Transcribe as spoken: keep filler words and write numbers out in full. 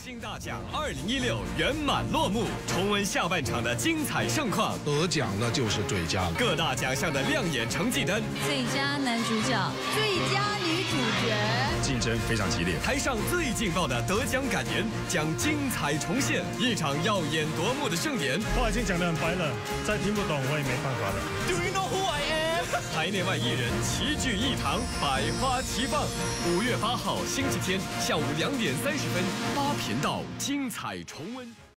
星大奖二零一六圆满落幕，重温下半场的精彩盛况。 得奖的就是最佳， 各大奖项的亮眼成绩单， 最佳男主角、最佳女主角， 竞争非常激烈。 台上最劲爆的得奖感言将精彩重现，一场耀眼夺目的盛典。 话已经讲得很白了，再听不懂我也没办法了。 Do you know who I am？ 台内外艺人齐聚一堂，百花齐放。五月八号星期天下午两点三十分，八频道精彩重温。